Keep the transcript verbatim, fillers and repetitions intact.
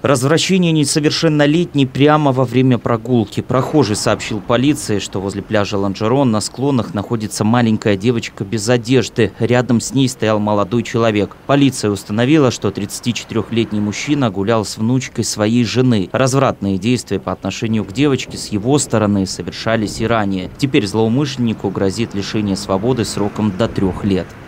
Развращение несовершеннолетней прямо во время прогулки. Прохожий сообщил полиции, что возле пляжа Ланжерон на склонах находится маленькая девочка без одежды. Рядом с ней стоял молодой человек. Полиция установила, что тридцатичетырёхлетний мужчина гулял с внучкой своей жены. Развратные действия по отношению к девочке с его стороны совершались и ранее. Теперь злоумышленнику грозит лишение свободы сроком до трех лет.